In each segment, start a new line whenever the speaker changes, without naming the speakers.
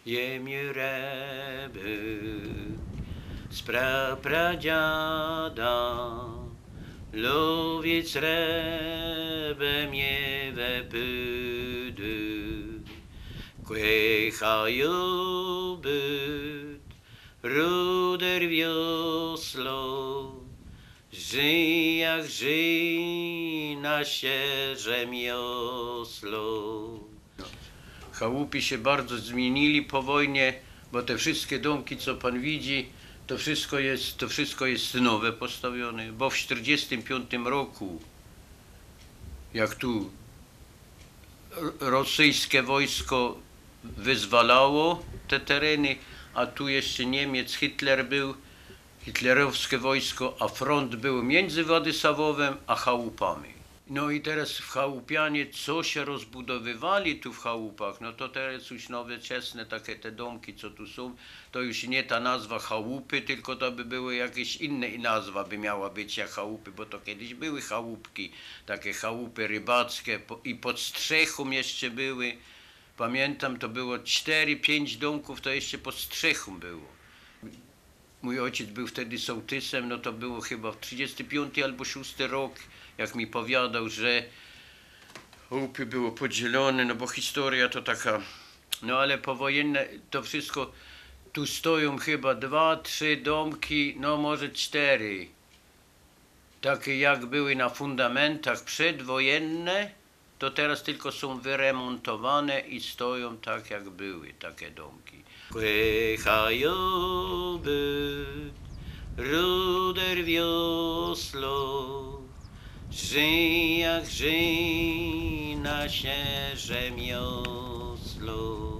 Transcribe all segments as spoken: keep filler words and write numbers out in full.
Jemiureby z prapradziada lowiec rebe mnie wepydy kłechają byt ruder wioslo żyj jak żyj nasze rzemiosło. Chałupy się bardzo zmienili po wojnie, bo te wszystkie domki, co pan widzi, to wszystko jest, to wszystko jest nowe postawione, bo w czterdziestym piątym roku, jak tu rosyjskie wojsko wyzwalało te tereny, a tu jeszcze Niemiec, Hitler był, hitlerowskie wojsko, a front był między Władysławowem a chałupami. No i teraz w chałupianie, co się rozbudowywali tu w chałupach, no to teraz już nowoczesne takie te domki, co tu są, to już nie ta nazwa chałupy, tylko to by były jakieś inne nazwa by miała być jak chałupy, bo to kiedyś były chałupki, takie chałupy rybackie i pod strzechą jeszcze były. Pamiętam, to było cztery, pięć domków, to jeszcze pod strzechą było. Mój ojciec był wtedy sołtysem, no to było chyba w trzydziestym piątym albo szóstym rok, jak mi powiadał, że chałupy było podzielone, no bo historia to taka, no ale powojenne to wszystko, tu stoją chyba dwa, trzy domki, no może cztery, takie jak były na fundamentach przedwojenne, to teraz tylko są wyremontowane i stoją tak jak były takie domki. Kłechają byt, ruder wioslo, żyj jak żyj nasze rzemiosło.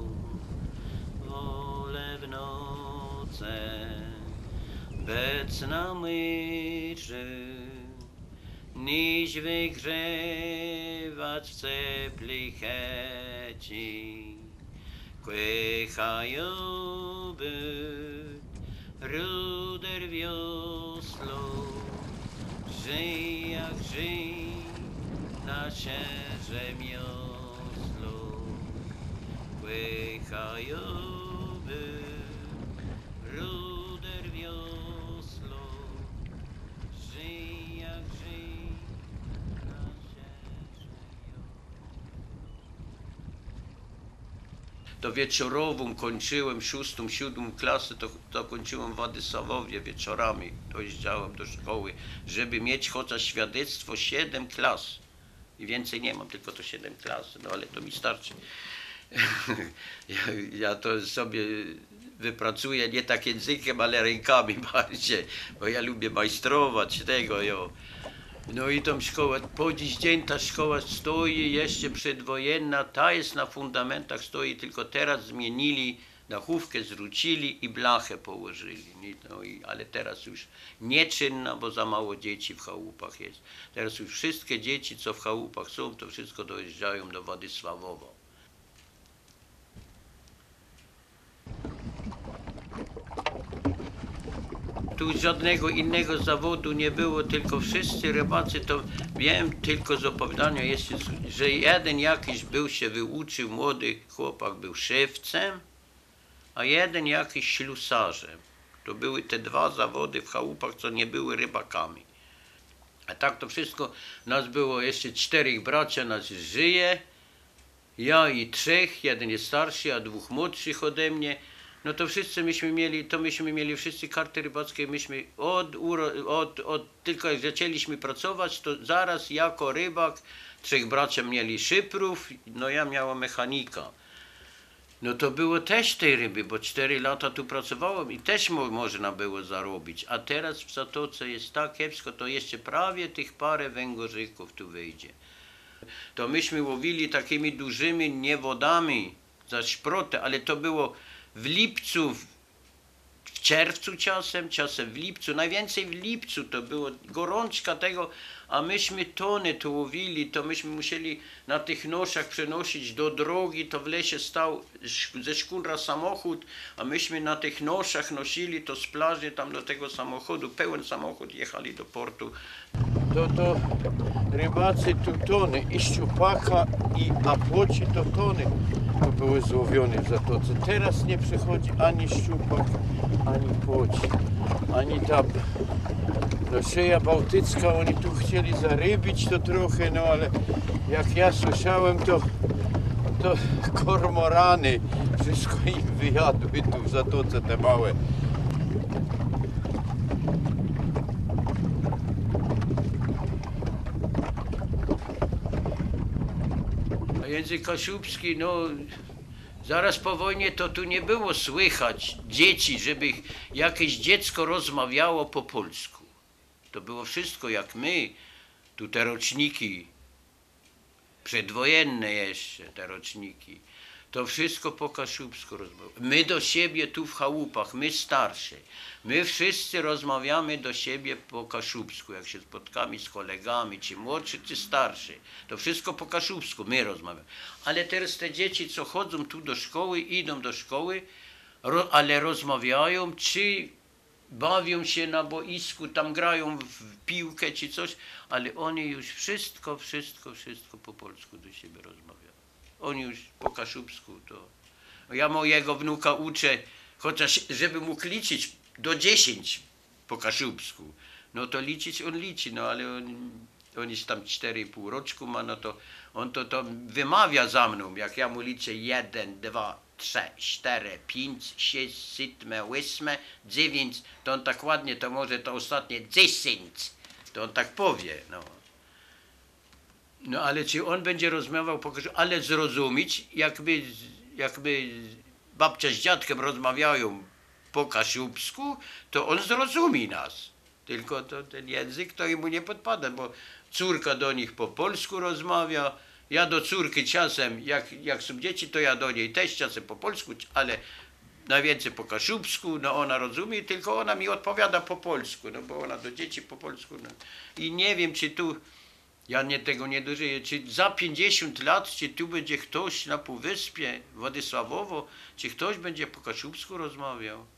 Wolę w noce bec na myszy, niż wygrzewać w ciepłej checi. Kłechają byt, ruder wioslo, żyj jak żyj nasze rzemiosło. Kłechają byt, ruder wioslo, żyj jak żyj nasze rzemiosło. To wieczorową kończyłem, szóstą, siódmą klasę, to, to kończyłem w Władysławowie wieczorami, dojeżdżałem do szkoły, żeby mieć chociaż świadectwo siedem klas. I więcej nie mam, tylko to siedem klas, no ale to mi starczy. ja, ja to sobie wypracuję nie tak językiem, ale rękami bardziej, bo ja lubię majstrować tego, jo. No i tą szkołę, po dziś dzień ta szkoła stoi jeszcze przedwojenna, ta jest na fundamentach, stoi, tylko teraz zmienili, dachówkę zwrócili i blachę położyli. No i, ale teraz już nieczynna, bo za mało dzieci w chałupach jest. Teraz już wszystkie dzieci, co w chałupach są, to wszystko dojeżdżają do Władysławowa. Tu żadnego innego zawodu nie było, tylko wszyscy rybacy, to wiem tylko z opowiadania, jest, że jeden jakiś był się wyuczył, młody chłopak był szewcem, a jeden jakiś ślusarzem. To były te dwa zawody w chałupach, co nie były rybakami. A tak to wszystko, nas było jeszcze czterech bracia, nas żyje, ja i trzech, jeden jest starszy, a dwóch młodszych ode mnie. No to wszyscy myśmy mieli, to myśmy mieli wszyscy karty rybackie, myśmy od, od, od tylko jak zaczęliśmy pracować, to zaraz jako rybak, trzech bracia mieli szyprów, no ja miałem mechanika. No to było też tej ryby, bo cztery lata tu pracowałem i też mo można było zarobić. A teraz w Zatoce jest tak kiepsko, to jeszcze prawie tych parę węgorzyków tu wyjdzie. To myśmy łowili takimi dużymi niewodami za szprotę, ale to było w lipcu, w czerwcu czasem, czasem w lipcu, najwięcej w lipcu to było gorączka tego, a myśmy tony tu łowili, to myśmy musieli na tych noszach przenosić do drogi, to w lesie stał ze szkóra samochód, a myśmy na tych noszach nosili to z plaży tam do tego samochodu, pełen samochód, jechali do portu. To to rybacy tu tony i szczupaka, i a płoci to tony. to były złowione w zatoce. Teraz nie przychodzi ani szczupak, ani płoć, ani ta szyja bałtycka. Oni tu chcieli zarybić to trochę, no ale jak ja słyszałem, to, to kormorany wszystko im wyjadły tu w zatoce te małe. A język kaszubski, no zaraz po wojnie to tu nie było słychać dzieci, żeby jakieś dziecko rozmawiało po polsku. To było wszystko jak my, tu te roczniki, przedwojenne jeszcze te roczniki, to wszystko po kaszubsku rozmawiamy. My do siebie tu w chałupach, my starsi, my wszyscy rozmawiamy do siebie po kaszubsku, jak się spotkamy z kolegami, czy młodszy, czy starszy. To wszystko po kaszubsku my rozmawiamy. Ale teraz te dzieci, co chodzą tu do szkoły, idą do szkoły, ro, ale rozmawiają, czy bawią się na boisku, tam grają w piłkę czy coś, ale oni już wszystko, wszystko, wszystko po polsku do siebie rozmawiają. Oni już po kaszubsku to... Ja mojego wnuka uczę, chociaż żeby mógł liczyć do dziesięć po kaszubsku, no to liczyć on liczy, no ale on, on jest tam cztery i pół roczku ma, no to on to, to wymawia za mną, jak ja mu liczę jeden, dwa, trzy, cztery, pięć, sześć, siedem, osiem, dziewięć, to on tak ładnie, to może to ostatnie dziesięć, to on tak powie, no. No ale czy on będzie rozmawiał po kaszubsku, ale zrozumieć, jakby, jakby babcia z dziadkiem rozmawiają po kaszubsku, to on zrozumie nas. Tylko to, ten język to mu nie podpada, bo córka do nich po polsku rozmawia, ja do córki czasem, jak, jak są dzieci, to ja do niej też czasem po polsku, ale najwięcej po kaszubsku, no ona rozumie, tylko ona mi odpowiada po polsku, no bo ona do dzieci po polsku. No. I nie wiem, czy tu, ja nie, tego nie dożyję, czy za pięćdziesiąt lat, czy tu będzie ktoś na Półwyspie, Władysławowo, czy ktoś będzie po kaszubsku rozmawiał.